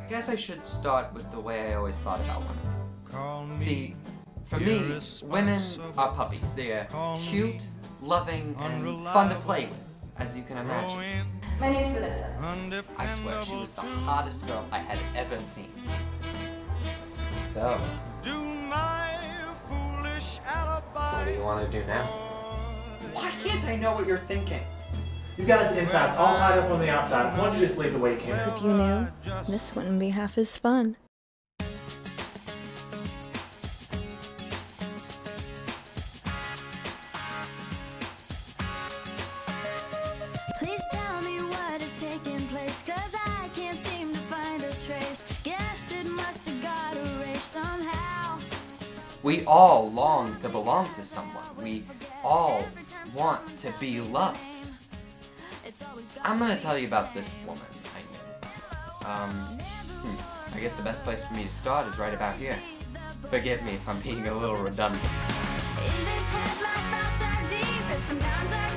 I guess I should start with the way I always thought about women. See, for me, women are puppies. They are cute, loving, and fun to play with, as you can imagine. My name's Vanessa. I swear, she was the hottest girl I had ever seen. So, what do you want to do now? Why can't I know what you're thinking? You've got his insides all tied up on the outside. Why don't you just leave the way you came in? If you knew, this wouldn't be half as fun. Please tell me what is taking place, 'cause I can't seem to find a trace. Guess it must have got erased somehow. We all long to belong to someone. We all want to be loved. I'm gonna tell you about this woman I knew. I guess the best place for me to start is right about here. Forgive me if I'm being a little redundant. In this head, my thoughts are deep, and sometimes I